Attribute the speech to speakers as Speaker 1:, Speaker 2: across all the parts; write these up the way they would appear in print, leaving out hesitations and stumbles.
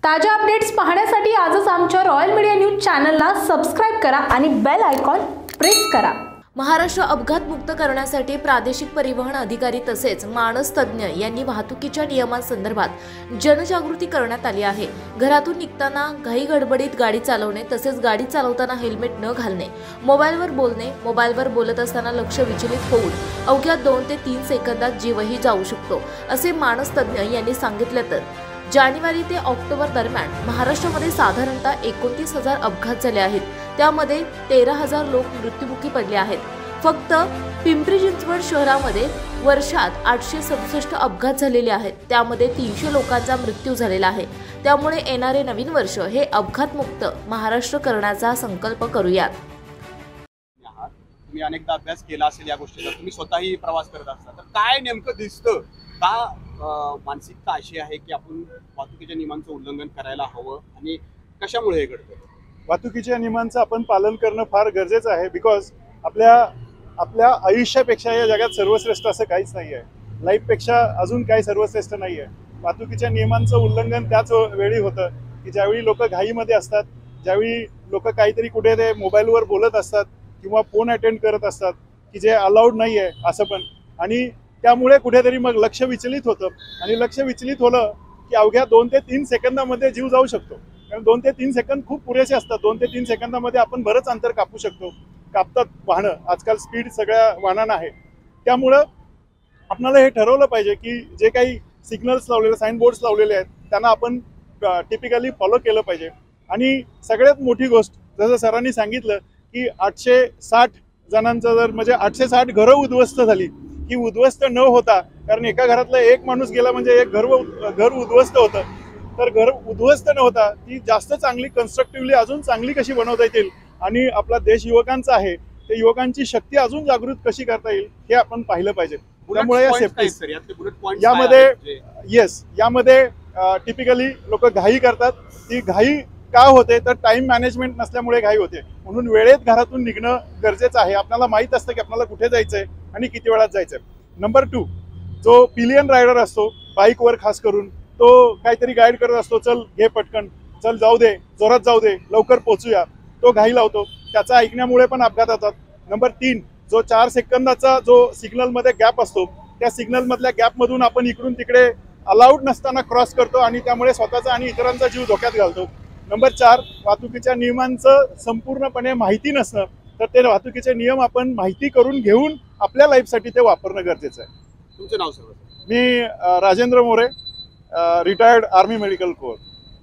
Speaker 1: ताज्या अपडेट्स पाहण्यासाठी आजच आमच्या रॉयल मीडिया न्यूज चॅनलला सबस्क्राइब करा आणि बेल आयकॉन प्रेस करा।
Speaker 2: महाराष्ट्र अपघात मुक्त करण्यासाठी प्रादेशिक परिवहन अधिकारी तसेच मानसतज्ञ यांनी वाहतुकीच्या नियमांसंदर्भात जनजागृती करण्यात आली आहे। घरातून निघताना घाई गडबडीत गाडी चालवणे तसेच गाडी चालवताना हेल्मेट न घालणे, मोबाईलवर बोलणे, मोबाईलवर बोलत असताना लक्ष विचलित होऊन अवघ्या 2 ते 3 सेकंदात जीवही जाऊ शकतो असे मानसतज्ञ यांनी सांगितले। तर जानेवारी ते ऑक्टोबर दरम्यान महाराष्ट्रामध्ये साधारणतः 29,000 अपघात झाले आहेत। त्यामध्ये 13,000 लोक मृत्युमुखी पडले आहेत। फक्त पिंपरी चिंचवड शहरामध्ये वर्षात 867 अपघात झालेले आहेत। त्यामध्ये 300 लोकांचा मृत्यू झालेला आहे। त्यामुळे येणारे नवीन वर्ष हे अपघातमुक्त महाराष्ट्र करण्याचा संकल्प करूयात।
Speaker 3: तुम्ही अनेकदा अभ्यास केला असेल या गोष्टीचा, तुम्ही स्वतःही प्रवास करत असता, तर काय नेमकं दिसतं का मानसिकता अशी आहे की आपण वाहतुकीच्या नियमांचं उल्लंघन करायला हवं आणि कशामुळे हे घडतं?
Speaker 4: वाहतुकीच्या नियमांचं आपण पालन करणं फार गरजेचं आहे। बिकॉज आपल्या आयुष्यापेक्षा या जगात सर्वश्रेष्ठ असं काहीच नाही आहे। लाईफपेक्षा अजून काही सर्वश्रेष्ठ नाही आहे। वाहतुकीच्या नियमांचं उल्लंघन त्याच वेळी होतं की ज्यावेळी लोक घाईमध्ये असतात, ज्यावेळी लोक काहीतरी कुठे ते मोबाईलवर बोलत असतात किंवा फोन अटेंड करत असतात की जे अलाउड नाही आहे असं पण, आणि त्यामुळे कुठेतरी मग लक्ष विचलित होतं आणि लक्ष विचलित होलं की अवघ्या 2 ते 3 सेकंदामध्ये जीव जाऊ शकतो। कारण 2 ते 3 सेकंद खूप पुरेसे असतात। 2 ते 3 सेकंदामध्ये आपण बरंच अंतर कापू शकतो। कापतात वाहनं, आजकाल स्पीड सगळ्या वाहनांना आहे। त्यामुळं आपल्याला हे ठरवलं पाहिजे की जे काही सिग्नल्स लावलेले, साईन बोर्ड्स लावलेले आहेत त्यांना आपण टिपिकली फॉलो केलं पाहिजे। आणि सगळ्यात मोठी गोष्ट, जसं सरांनी सांगितलं की 860 जणांचं जर म्हणजे 860 घरं उद्ध्वस्त झाली, की उद्ध्वस्त न होता, कारण एका घरातला एक माणूस गेला म्हणजे एक घर उद्ध्वस्त होतं, तर घर उद्ध्वस्त न होता ती जास्त चांगली कन्स्ट्रक्टिव्हली अजून चांगली कशी बनवता येईल आणि आपला देश युवकांचा आहे, ते युवकांची शक्ती अजून जागृत कशी करता येईल हे आपण पाहिलं पाहिजे। त्यामुळे या सेफ्टी यामध्ये टिपिकली लोक घाई करतात। ती घाई का होते तर टाइम मॅनेजमेंट नसल्यामुळे घाई होते। म्हणून वेळेत घरातून निघणं गरजेचं आहे। आपल्याला माहित असतं की आपल्याला कुठे जायचंय आणि किती वेळात जायचंय। नंबर 2, जो पिलियन रायडर असतो बाईकवर खास करून, तो काहीतरी गाईड करत असतो, चल घे पटकन, चल जाऊ दे, जोरात जाऊ दे, लवकर पोहोचूया, तो घाई लावतो, त्याचा ऐकण्यामुळे पण अपघात होतात। नंबर 3, जो 4 सेकंदाचा जो सिग्नलमध्ये गॅप असतो, त्या सिग्नलमधल्या गॅपमधून आपण इकडून तिकडे अलाउड नसताना क्रॉस करतो आणि त्यामुळे स्वतःचा आणि इतरांचा जीव धोक्यात घालतो। नंबर 4, वाहतुकीच्या नियमांचं संपूर्णपणे माहिती नसणं, तर ते वाहतुकीचे नियम आपण माहिती करून घेऊन आपल्या लाईफसाठी ते वापरणं गरजेचं आहे।
Speaker 3: तुमचं नाव सर?
Speaker 4: मी Rajendra More, retired army medical corps.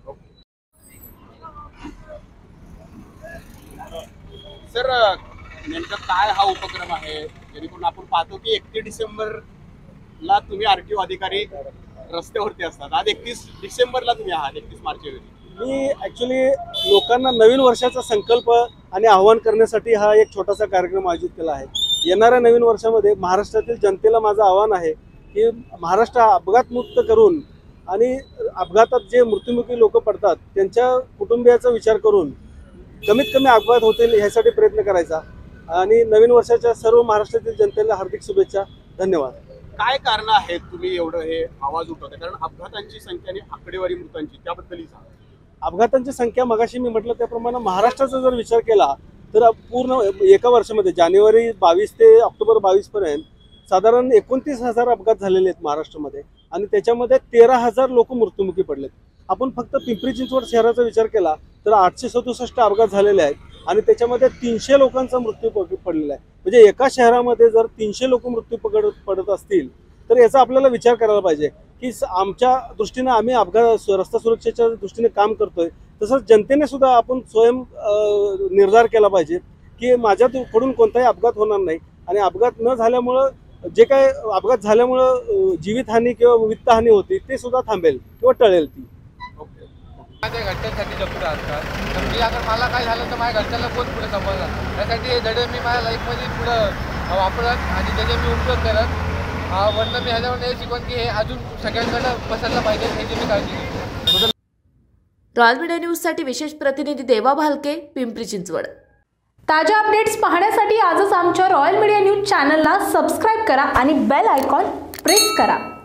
Speaker 3: Sir, नेमका काय हा उपक्रम आहे जेणेकरून आपण पाहतो की 31 डिसेंबरला तुम्ही आरटीओ अधिकारी रस्त्यावरती असतात, आज 31 डिसेंबरला तुम्ही आहात, 31 मार्च रोजी।
Speaker 5: मी ॲक्च्युली लोकांना नवीन वर्षाचा संकल्प आणि आव्हान करण्यासाठी हा एक छोटासा कार्यक्रम आयोजित केला आहे। येणाऱ्या नवीन वर्षामध्ये महाराष्ट्रातील जनतेला माझं आव्हान आहे की महाराष्ट्र अपघातमुक्त करून आणि अपघातात जे मृत्युमुखी लोक पडतात त्यांच्या कुटुंबियाचा विचार करून कमीत कमी अपघात होतील ह्यासाठी प्रयत्न करायचा। आणि नवीन वर्षाच्या सर्व महाराष्ट्रातील जनतेला हार्दिक शुभेच्छा। धन्यवाद।
Speaker 3: काय कारण आहेत तुम्ही एवढं हे आवाज उठवता? कारण अपघातांची संख्या आणि आकडेवारी मृतांची त्याबद्दलही सांगा।
Speaker 5: अपघातांची संख्या मगाशी मी म्हटलं त्याप्रमाणे महाराष्ट्राचा जर विचार केला तर पूर्ण एका वर्षामध्ये जानेवारी 22 ते ऑक्टोबर 22 पर्यंत साधारण 29,000 अपघात झालेले आहेत महाराष्ट्रामध्ये आणि त्याच्यामध्ये 13,000 लोक मृत्युमुखी पडलेत। आपण फक्त पिंपरी चिंचवड शहराचा विचार केला तर 867 अपघात झालेले आहेत आणि त्याच्यामध्ये 300 लोकांचा मृत्यू पडलेला आहे। म्हणजे एका शहरामध्ये जर 300 लोक मृत्यू पडत असतील तर याचा आपल्याला विचार करायला पाहिजे की आमच्या दृष्टीने आम्ही रस्ता सुरक्षेच्या दृष्टीने काम करतोय, तसंच जनतेने सुद्धा आपण स्वयं निर्धार केला पाहिजे की माझ्याकडून कोणताही अपघात होणार नाही आणि अपघात न झाल्यामुळं जे काय अपघात झाल्यामुळं जीवितहानी किंवा वित्तहानी होती ते सुद्धा थांबेल किंवा टळेल ती।
Speaker 6: माझ्या घरच्यांसाठी जपून असतात, तर मी अगर मला काय झालं तर माझ्या घरच्यांना कोण पुढे समजणार, त्यासाठी हे धडे मी माझ्या लाईफमध्ये पुढं वापरत आणि त्याचे मी उपयोग करत वरनं मी ह्याच्यावर हे शिकवण की हे अजून सगळ्यांकडे पसरलं पाहिजे ह्याची मी काळजी घेतो।
Speaker 2: रॉयल मीडिया न्यूजसाठी विशेष प्रतिनिधी देवा भालके, पिंपरी चिंचवड।
Speaker 1: ताज्या अपडेट्स पाहण्यासाठी आजच आमच्या रॉयल मीडिया न्यूज चॅनलला सबस्क्राइब करा आणि बेल आयकॉन प्रेस करा।